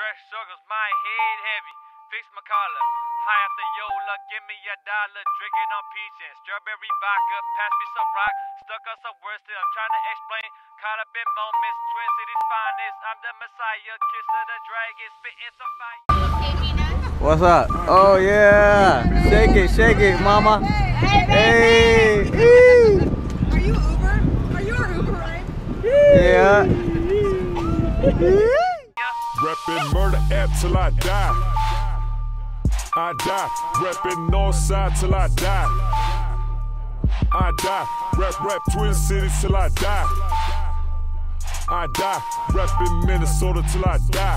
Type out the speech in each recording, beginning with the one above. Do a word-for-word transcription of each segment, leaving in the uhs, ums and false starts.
Fresh circles, my head heavy. Fix my collar. High after Yola, give me a dollar. Drinking on peach and strawberry vodka. Pass me some rock. Stuck on some words still. I'm trying to explain. Caught up in moments. Twin Cities finest. I'm the Messiah. Kiss of the dragon. Spitting some fire. What's up? Oh yeah. Shake it, shake it, mama. Hey. Hey. Are you Uber? Are you our Uber ride? Yeah. Reppin' murder app till I die. I die. Reppin' Northside till I die. I die. Rep, rep Twin Cities till I die. I die. Reppin' Minnesota till I die.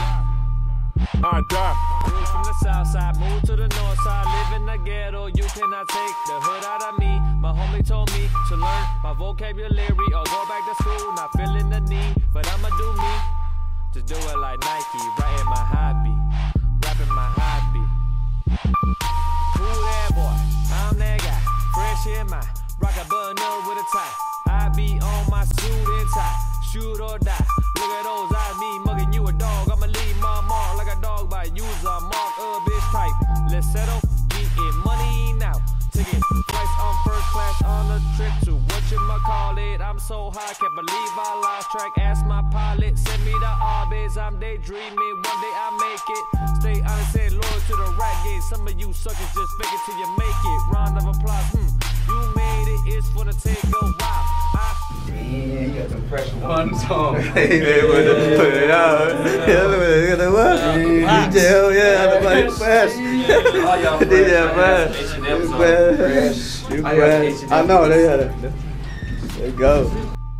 I die. Moved from the south side, moved to the north side, live in the ghetto. You cannot take the hood out of me. My homie told me to learn my vocabulary or go back to school. Not feeling the need, but I'ma do me. Just do it like Nike, writing my hobby, rapping my hobby. Who that boy? I'm that guy. Fresh in my rock a button up with a tie. I be on my suit and tie. Shoot or die. Look at those eyes, me mugging you a dog. I'ma leave my mark like a dog by user mark a bitch type. Let's settle, getting money now. Ticket flights on first class on a trip to whatchamacallit. I'm so high, can't believe I lost track. Ask my pilot, send me the orbits. I'm daydreaming, one day I make it. Stay honest and loyal to the rat game. Some of you suckers just fake it till you make it. Round of applause, hmm, you made it. It's for the take a while. Yeah, you got some fresh ones on. Hey, man, put it out. Yeah, look at the what? D J, oh yeah, everybody fresh. D J fresh. You fresh. You fresh. I know, they had it. There you go.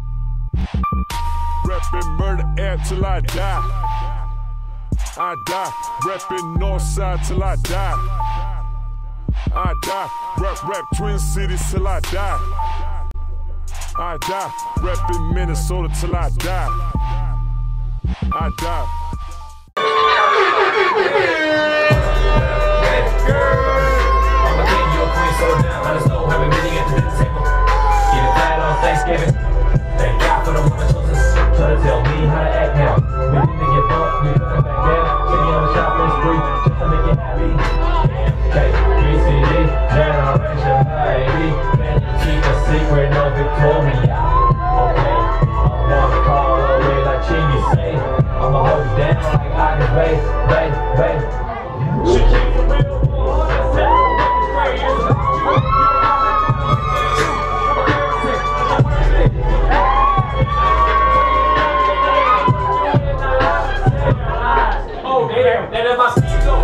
Reppin' murder app till I die. I die. Reppin' Northside till I die. I die. Rep, rep Twin Cities till I die. I die, reppin' Minnesota till I die. I die. I'ma give you a queen so down, let us know how we meeting at the dinner table. Get it flat on Thanksgiving. Thank God for the woman chosen. Try to tell me how to act now. We need to get bumped, we put it back down. Taking on a shopping spree, just to make you happy. K, B C D, generation baby. Keep a secret, no Victoria. Okay, I'm one call away like Chingy say. I'ma hold you down like I can bay, bay, bay. She keeps it real. Oh damn, that is my season.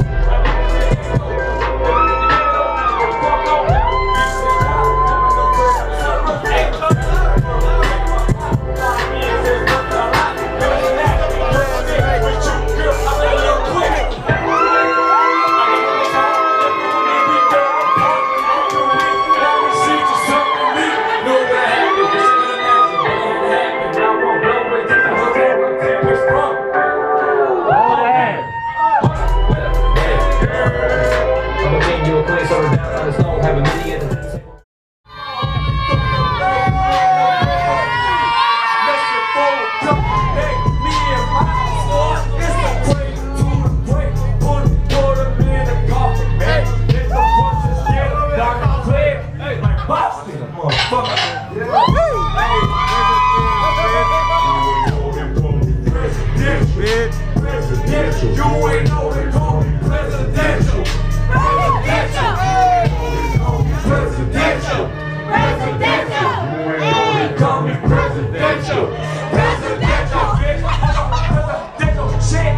You ain't know they call me presidential. Presidential. Presidential. Presidential. You ain't know they call me presidential. Presidential. Presidential. Shit.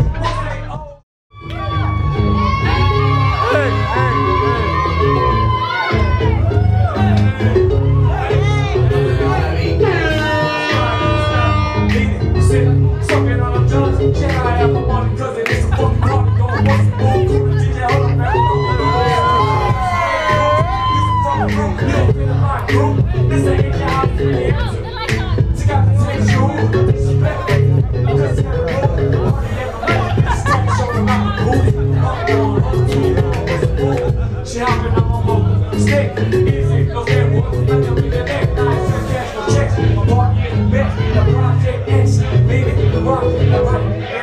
Hey, hey, sucking on a judge. Check out I have a money cause it is a fucking party going once and more. D J, hold on, man. You from the room, you don't feel my group. This ain't your house, it's the answer. She got to take you, disrespect it. Cause it's got to go. Party at my mouth, this time show them out the booty. Up on, up to, she hopping on my mobile. Stick, easy, no damn work. I tell me the next night, send cash, no checks. My party in the best, the project X, baby, the rock, the right, and I.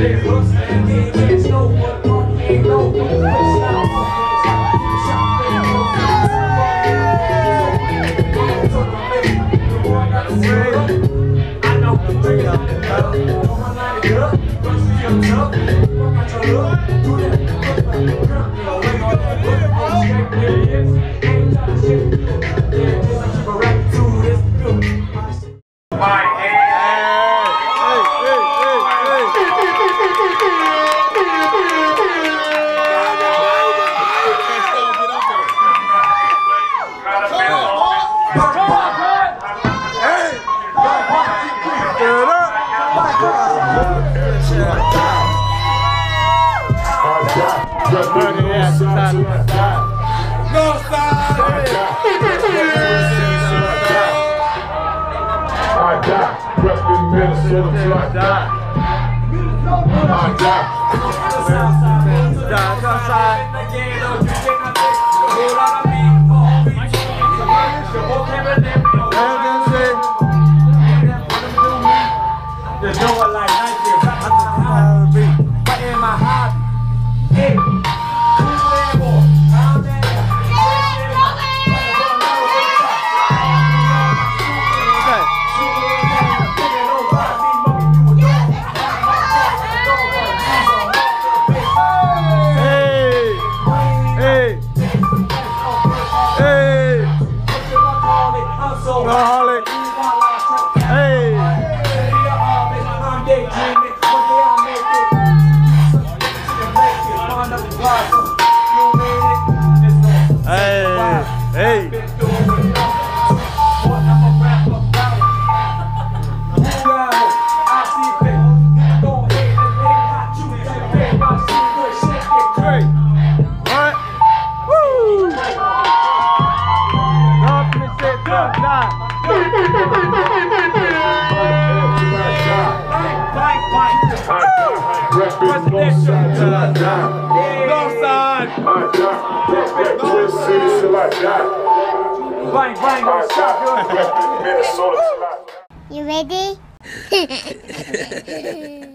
You ready?